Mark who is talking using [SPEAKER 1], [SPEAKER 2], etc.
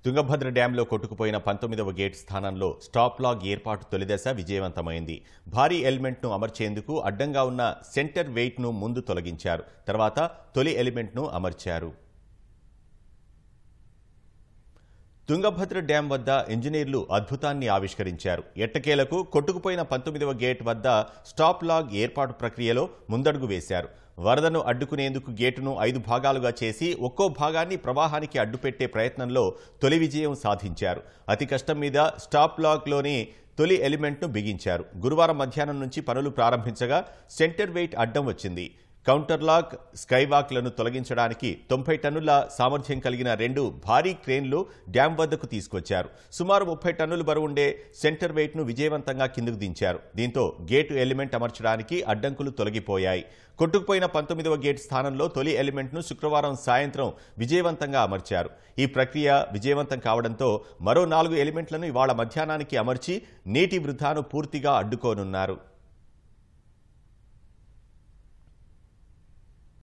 [SPEAKER 1] తుంగభద్ర డ్యాంలో కొట్టుకుపోయిన 19వ గేట్ స్థానంలో స్టాప్ లాగ్ ఏర్పాటు తొలిదశ విజయవంతమైంది. భారీ ఎలిమెంట్ను అమర్చేందుకు అడ్డంగా ఉన్న సెంటర్ వెయిట్ను ముందు తొలగించారు. తర్వాత తొలి ఎలిమెంట్ను అమర్చారు. తుంగభద్ర డ్యాం వద్ద ఇంజనీర్లు అద్భుతాన్ని ఆవిష్కరించారు. ఎట్టకేలకు కొట్టుకుపోయిన 19వ గేట్ వద్ద స్టాప్ లాగ్ ఏర్పాటు ప్రక్రియలో ముందడుగు వేశారు. వరదను అడ్డుకునేందుకు గేటును 5 భాగాలుగా చేసి ఒక్కో భాగాన్ని ప్రవాహానికి అడ్డుపెట్టే ప్రయత్నంలో తొలి విజయం సాధించారు. అతి కష్టం మీద స్టాప్ లాగ్లోని తొలి ఎలిమెంట్ను బిగించారు. గురువారం మధ్యాహ్నం నుంచి పనులు ప్రారంభించగా సెంటర్ వెయిట్ అడ్డం వచ్చింది. కౌంటర్ లాక్, స్కైవాక్లను తొలగించడానికి 90 టన్నుల సామర్థ్యం కలిగిన 2 భారీ క్రేన్లు డ్యాం వద్దకు తీసుకొచ్చారు. సుమారు 30 టన్నుల బరువుండే సెంటర్ వెయిట్ను విజయవంతంగా కిందకు దించారు. దీంతో గేటు ఎలిమెంట్ అమర్చడానికి అడ్డంకులు తొలగిపోయాయి. కొట్టుకుపోయిన 19వ గేట్ స్థానంలో తొలి ఎలిమెంట్ను శుక్రవారం సాయంత్రం విజయవంతంగా అమర్చారు. ఈ ప్రక్రియ విజయవంతం కావడంతో మరో 4 ఎలిమెంట్లను ఇవాళ మధ్యాహ్నానికి అమర్చి నీటి వృధాను పూర్తిగా అడ్డుకోనున్నారు.